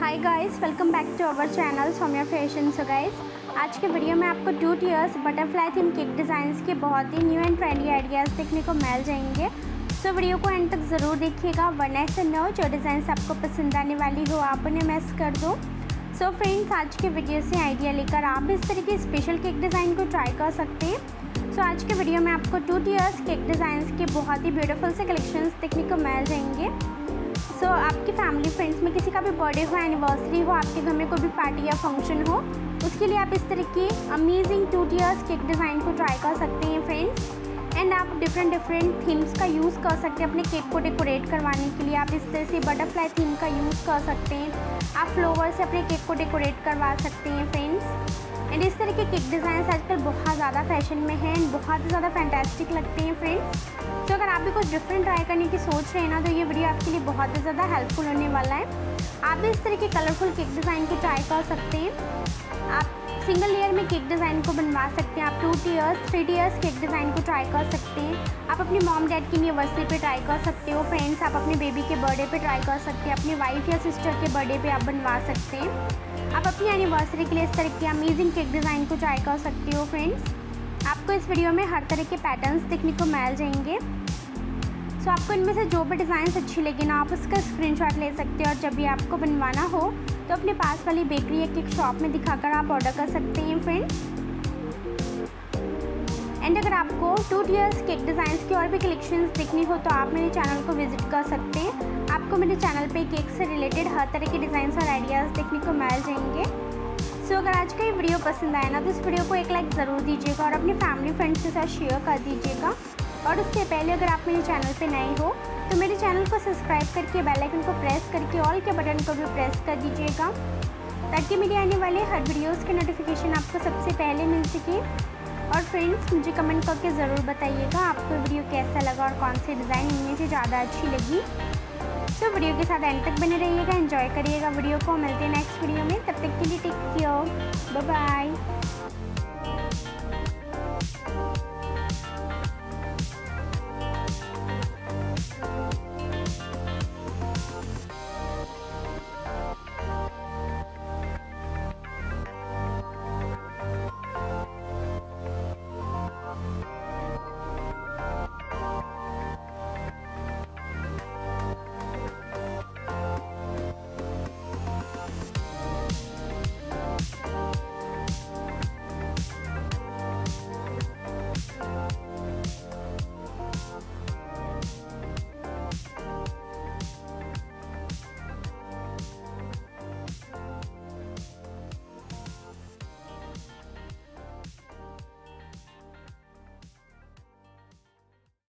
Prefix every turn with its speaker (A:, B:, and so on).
A: Hi guys, welcome back to our channel Saumya Fashion. So guys, आज के video में आपको 2 tiers butterfly theme cake designs के बहुत ही न्यू एंड ट्रेंडी आइडियाज़ देखने को मिल जाएंगे। सो वीडियो को एंड तक ज़रूर देखिएगा, वरना ऐसे न हो जो डिज़ाइंस आपको पसंद आने वाली हो आप उन्हें मिस कर दो। सो फ्रेंड्स, आज के वीडियो से आइडिया लेकर आप इस तरीके स्पेशल केक डिज़ाइन को ट्राई कर सकते हैं। सो आज के वीडियो में आपको 2 टियर्स केक डिज़ाइंस के बहुत ही ब्यूटीफुल से कलेक्शंस देखने को मिल जाएंगे। सो आपकी फैमिली फ्रेंड्स में किसी का भी बर्थडे हो, एनिवर्सरी हो, आपके घर में कोई भी पार्टी या फंक्शन हो, उसके लिए आप इस तरह की अमेजिंग 2 टियर्स केक डिज़ाइन को ट्राई कर सकते हैं फ्रेंड्स। एंड आप डिफरेंट थीम्स का यूज़ कर सकते हैं अपने केक को डेकोरेट करवाने के लिए। आप इस तरह से बटरफ्लाई थीम का यूज़ कर सकते हैं, आप फ्लावर से अपने केक को डेकोरेट करवा सकते हैं फ्रेंड्स। एंड इस तरह के केक डिज़ाइंस आजकल बहुत ज़्यादा फैशन में हैं एंड बहुत ही ज़्यादा फैंटास्टिक लगते हैं फ्रेंड्स। तो अगर आप भी कुछ डिफरेंट ट्राई करने की सोच रहे हैं ना, तो ये वीडियो आपके लिए बहुत ही ज़्यादा हेल्पफुल होने वाला है। आप भी इस तरह के कलरफुल केक डिज़ाइन को ट्राई कर सकते हैं। आप सिंगल लेयर में केक डिज़ाइन को बनवा सकते हैं, आप 2 टियर्स 3 टियर्स केक डिज़ाइन को ट्राई कर सकते हैं। आप अपनी मॉम डैड की एनिवर्सरी पे ट्राई कर सकते हो फ्रेंड्स। आप अपने बेबी के बर्थडे पे ट्राई कर सकते हैं, अपनी वाइफ या सिस्टर के बर्थडे पे आप बनवा सकते हैं। आप अपनी एनिवर्सरी के लिए इस तरह की अमेजिंग केक डिज़ाइन को ट्राई कर सकते हो फ्रेंड्स। आपको इस वीडियो में हर तरह के पैटर्न्स देखने को मिल जाएंगे। सो आपको इनमें से जो भी डिज़ाइंस अच्छी लगी ना, आप उसका स्क्रीनशॉट ले सकते हैं और जब भी आपको बनवाना हो तो अपने पास वाली बेकरी या केक शॉप में दिखाकर आप ऑर्डर कर सकते हैं फ्रेंड्स। एंड अगर आपको 2 टियर्स केक डिज़ाइंस की और भी कलेक्शंस देखनी हो तो आप मेरे चैनल को विजिट कर सकते हैं। आपको मेरे चैनल पे केक से रिलेटेड हर तरह के डिज़ाइंस और आइडियाज़ देखने को मिल जाएंगे। सो अगर आज का ये वीडियो पसंद आया ना, तो इस वीडियो को एक लाइक ज़रूर दीजिएगा और अपनी फैमिली फ्रेंड्स के साथ शेयर कर दीजिएगा। और उससे पहले अगर आप मेरे चैनल पे नए हो तो मेरे चैनल को सब्सक्राइब करके बेल आइकन को प्रेस करके ऑल के बटन को भी प्रेस कर दीजिएगा, ताकि मेरे आने वाले हर वीडियोस के नोटिफिकेशन आपको सबसे पहले मिल सके। और फ्रेंड्स, मुझे कमेंट करके ज़रूर बताइएगा आपको वीडियो कैसा लगा और कौन सी डिज़ाइन इनमें से ज़्यादा अच्छी लगी। सो वीडियो के साथ एंड तक बने रहिएगा, एंजॉय करिएगा वीडियो को। मिलते हैं नेक्स्ट वीडियो में, तब तक के लिए टेक केयर, बाय बाय।